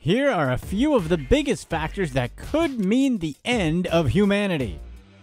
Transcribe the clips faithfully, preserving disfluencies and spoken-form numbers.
Here are a few of the biggest factors that could mean the end of humanity.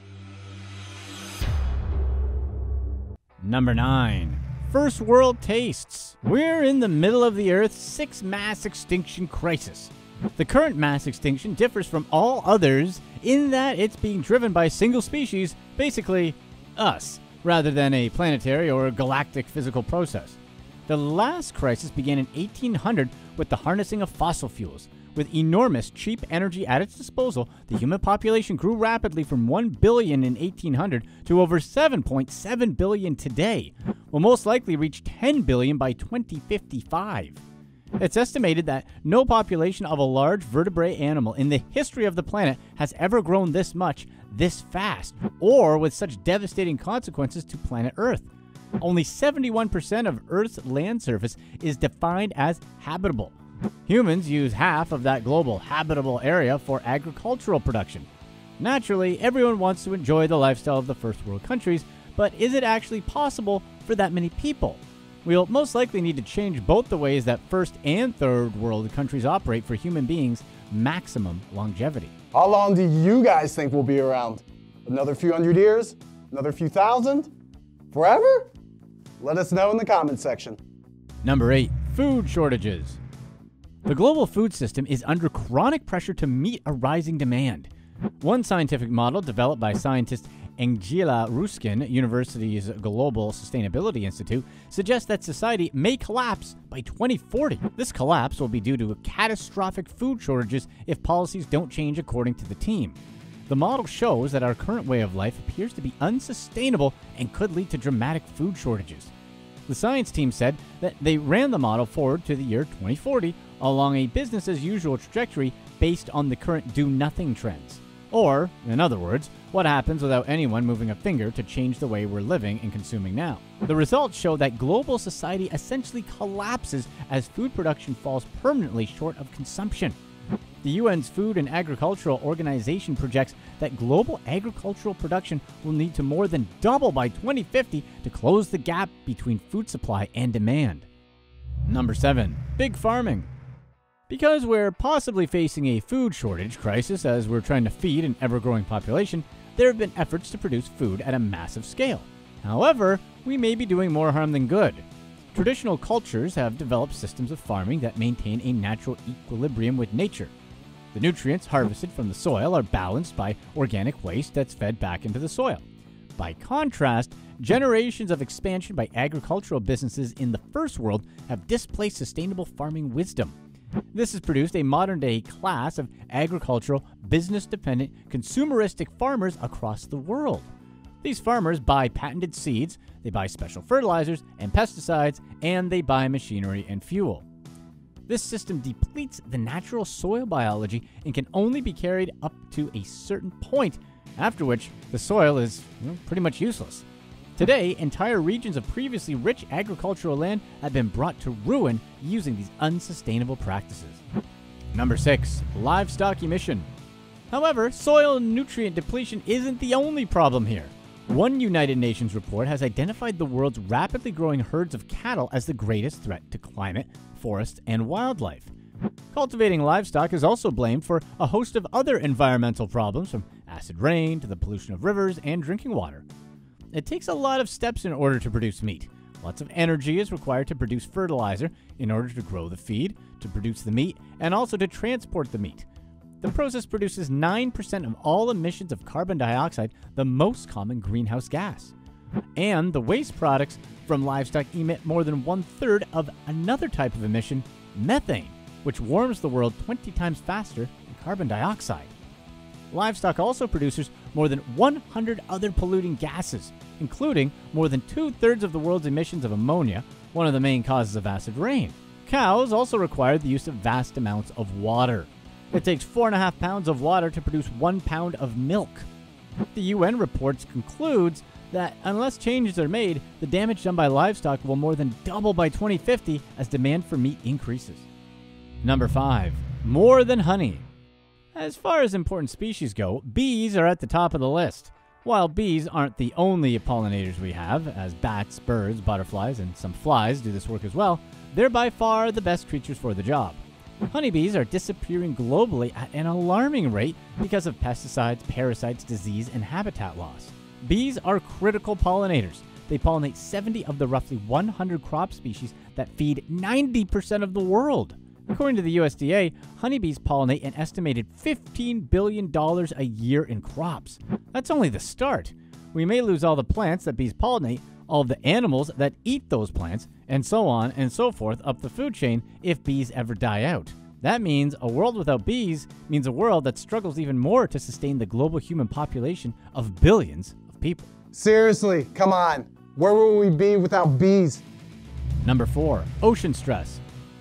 Number nine. First world tastes. We're in the middle of the Earth's sixth mass extinction crisis. The current mass extinction differs from all others in that it's being driven by a single species, basically us, rather than a planetary or galactic physical process. The last crisis began in eighteen hundred with the harnessing of fossil fuels. With enormous cheap energy at its disposal, the human population grew rapidly from one billion in eighteen hundred to over seven point seven billion today. Will most likely reach ten billion by twenty fifty-five. It's estimated that no population of a large vertebrate animal in the history of the planet has ever grown this much, this fast, or with such devastating consequences to planet Earth. Only seventy-one percent of Earth's land surface is defined as habitable. Humans use half of that global habitable area for agricultural production. Naturally, everyone wants to enjoy the lifestyle of the first world countries, but is it actually possible for that many people? We'll most likely need to change both the ways that first and third world countries operate for human beings' maximum longevity. How long do you guys think we'll be around? Another few hundred years? Another few thousand? Forever? Let us know in the comments section. Number eight. Food shortages. The global food system is under chronic pressure to meet a rising demand. One scientific model developed by scientist Angela Ruskin, University's Global Sustainability Institute, suggests that society may collapse by twenty forty. This collapse will be due to catastrophic food shortages if policies don't change according to the team. The model shows that our current way of life appears to be unsustainable and could lead to dramatic food shortages. The science team said that they ran the model forward to the year twenty forty along a business-as-usual trajectory based on the current do-nothing trends. Or, in other words, what happens without anyone moving a finger to change the way we're living and consuming now. The results show that global society essentially collapses as food production falls permanently short of consumption. The U N's Food and Agricultural Organization projects that global agricultural production will need to more than double by twenty fifty to close the gap between food supply and demand. Number seven. Big farming. Because we're possibly facing a food shortage crisis as we're trying to feed an ever-growing population, there have been efforts to produce food at a massive scale. However, we may be doing more harm than good. Traditional cultures have developed systems of farming that maintain a natural equilibrium with nature. The nutrients harvested from the soil are balanced by organic waste that's fed back into the soil. By contrast, generations of expansion by agricultural businesses in the first world have displaced sustainable farming wisdom. This has produced a modern-day class of agricultural, business-dependent, consumeristic farmers across the world. These farmers buy patented seeds, they buy special fertilizers and pesticides, and they buy machinery and fuel. This system depletes the natural soil biology and can only be carried up to a certain point, after which the soil is you know, pretty much useless. Today, entire regions of previously rich agricultural land have been brought to ruin using these unsustainable practices. Number six. Livestock emission. However, soil nutrient depletion isn't the only problem here. One United Nations report has identified the world's rapidly growing herds of cattle as the greatest threat to climate, forests, and wildlife. Cultivating livestock is also blamed for a host of other environmental problems, from acid rain to the pollution of rivers and drinking water. It takes a lot of steps in order to produce meat. Lots of energy is required to produce fertilizer in order to grow the feed, to produce the meat, and also to transport the meat. The process produces nine percent of all emissions of carbon dioxide, the most common greenhouse gas. And the waste products from livestock emit more than one-third of another type of emission, methane, which warms the world twenty times faster than carbon dioxide. Livestock also produces more than one hundred other polluting gases, including more than two-thirds of the world's emissions of ammonia, one of the main causes of acid rain. Cows also require the use of vast amounts of water. It takes four and a half pounds of water to produce one pound of milk. The U N reports concludes that unless changes are made, the damage done by livestock will more than double by twenty fifty as demand for meat increases. Number five. More than honey. As far as important species go, bees are at the top of the list. While bees aren't the only pollinators we have, as bats, birds, butterflies, and some flies do this work as well, they're by far the best creatures for the job. Honeybees are disappearing globally at an alarming rate because of pesticides, parasites, disease, and habitat loss. Bees are critical pollinators. They pollinate seventy of the roughly one hundred crop species that feed ninety percent of the world. According to the U S D A, honeybees pollinate an estimated fifteen billion dollars a year in crops. That's only the start. We may lose all the plants that bees pollinate, all of the animals that eat those plants, and so on and so forth up the food chain if bees ever die out. That means a world without bees means a world that struggles even more to sustain the global human population of billions of people. Seriously, come on. Where will we be without bees? Number four, ocean stress.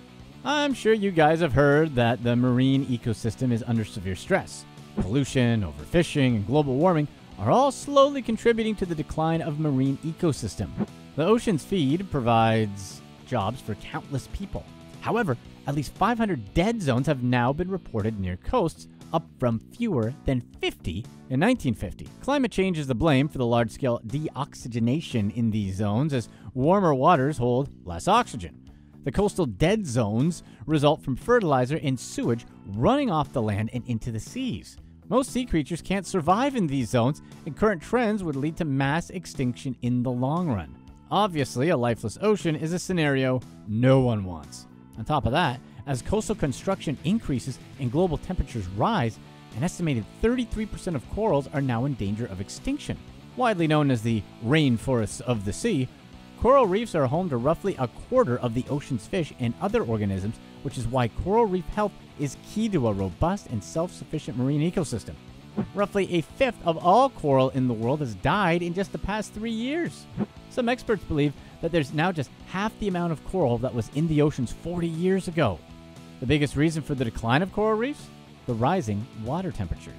I'm sure you guys have heard that the marine ecosystem is under severe stress. Pollution, overfishing, and global warming are all slowly contributing to the decline of marine ecosystem. The ocean's feed provides jobs for countless people. However, at least five hundred dead zones have now been reported near coasts, up from fewer than fifty in nineteen fifty. Climate change is the blame for the large-scale deoxygenation in these zones, as warmer waters hold less oxygen. The coastal dead zones result from fertilizer and sewage running off the land and into the seas. Most sea creatures can't survive in these zones, and current trends would lead to mass extinction in the long run. Obviously, a lifeless ocean is a scenario no one wants. On top of that, as coastal construction increases and global temperatures rise, an estimated thirty-three percent of corals are now in danger of extinction. Widely known as the rainforests of the sea, coral reefs are home to roughly a quarter of the ocean's fish and other organisms, which is why coral reef health is key to a robust and self-sufficient marine ecosystem. Roughly a fifth of all coral in the world has died in just the past three years. Some experts believe that there's now just half the amount of coral that was in the oceans forty years ago. The biggest reason for the decline of coral reefs? The rising water temperatures.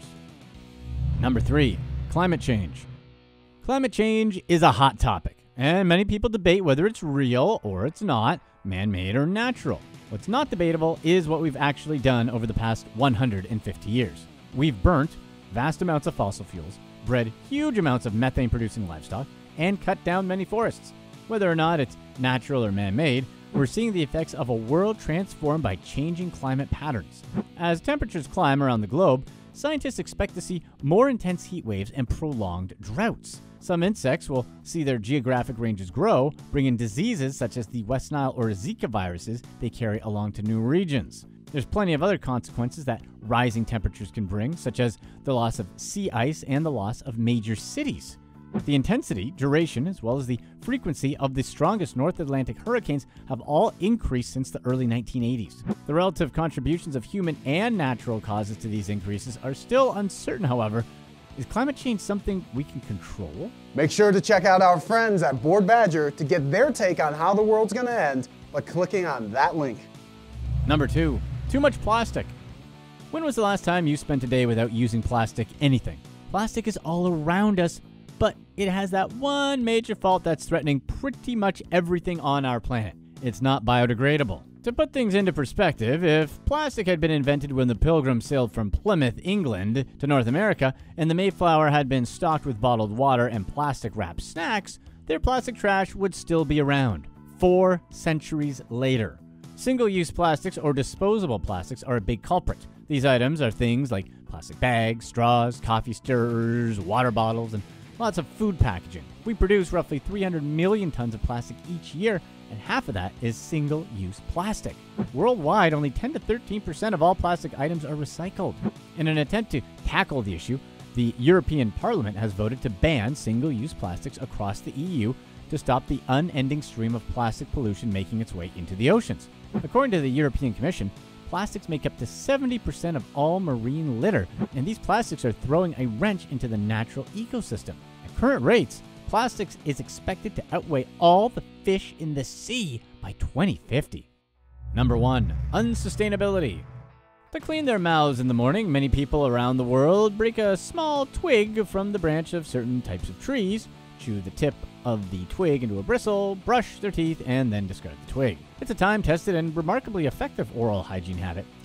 Number three, climate change. Climate change is a hot topic, and many people debate whether it's real or it's not, man-made or natural. What's not debatable is what we've actually done over the past one hundred fifty years. We've burnt vast amounts of fossil fuels, bred huge amounts of methane-producing livestock, and cut down many forests. Whether or not it's natural or man-made, we're seeing the effects of a world transformed by changing climate patterns. As temperatures climb around the globe, scientists expect to see more intense heat waves and prolonged droughts. Some insects will see their geographic ranges grow, bringing diseases such as the West Nile or Zika viruses they carry along to new regions. There's plenty of other consequences that rising temperatures can bring, such as the loss of sea ice and the loss of major cities. The intensity, duration, as well as the frequency of the strongest North Atlantic hurricanes have all increased since the early nineteen eighties. The relative contributions of human and natural causes to these increases are still uncertain, however. Is climate change something we can control? Make sure to check out our friends at Board Badger to get their take on how the world's going to end by clicking on that link. Number two, too much plastic. When was the last time you spent a day without using plastic anything? Plastic is all around us, but it has that one major fault that's threatening pretty much everything on our planet. It's not biodegradable. To put things into perspective, if plastic had been invented when the Pilgrims sailed from Plymouth, England, to North America, and the Mayflower had been stocked with bottled water and plastic-wrapped snacks, their plastic trash would still be around, four centuries later. Single-use plastics or disposable plastics are a big culprit. These items are things like plastic bags, straws, coffee stirrers, water bottles, and lots of food packaging. We produce roughly three hundred million tons of plastic each year, and half of that is single-use plastic. Worldwide, only ten to thirteen percent of all plastic items are recycled. In an attempt to tackle the issue, the European Parliament has voted to ban single-use plastics across the E U to stop the unending stream of plastic pollution making its way into the oceans. According to the European Commission, plastics make up to seventy percent of all marine litter, and these plastics are throwing a wrench into the natural ecosystem. At current rates, plastics is expected to outweigh all the fish in the sea by twenty fifty. Number one, unsustainability. To clean their mouths in the morning, many people around the world break a small twig from the branch of certain types of trees, chew the tip of the twig into a bristle, brush their teeth, and then discard the twig. It's a time-tested and remarkably effective oral hygiene habit.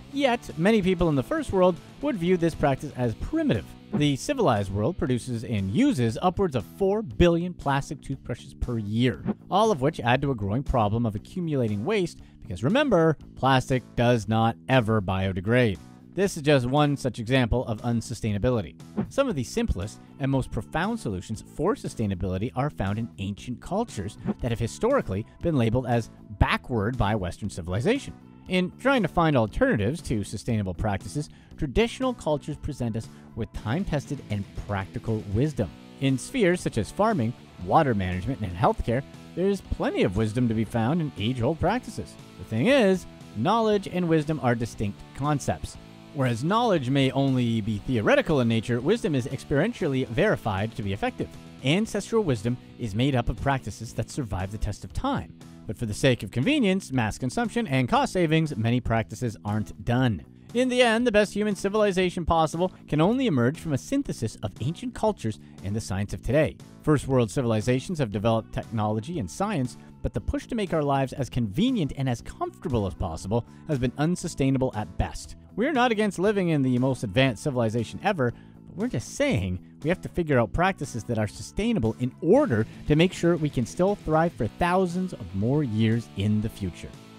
Yet, many people in the first world would view this practice as primitive. The civilized world produces and uses upwards of four billion plastic toothbrushes per year, all of which add to a growing problem of accumulating waste because remember, plastic does not ever biodegrade. This is just one such example of unsustainability. Some of the simplest and most profound solutions for sustainability are found in ancient cultures that have historically been labeled as backward by Western civilization. In trying to find alternatives to sustainable practices, traditional cultures present us with time-tested and practical wisdom. In spheres such as farming, water management, and healthcare, there's plenty of wisdom to be found in age-old practices. The thing is, knowledge and wisdom are distinct concepts. Whereas knowledge may only be theoretical in nature, wisdom is experientially verified to be effective. Ancestral wisdom is made up of practices that survive the test of time. But for the sake of convenience, mass consumption, and cost savings, many practices aren't done. In the end, the best human civilization possible can only emerge from a synthesis of ancient cultures and the science of today. First world civilizations have developed technology and science, but the push to make our lives as convenient and as comfortable as possible has been unsustainable at best. We're not against living in the most advanced civilization ever, but we're just saying we have to figure out practices that are sustainable in order to make sure we can still thrive for thousands of more years in the future.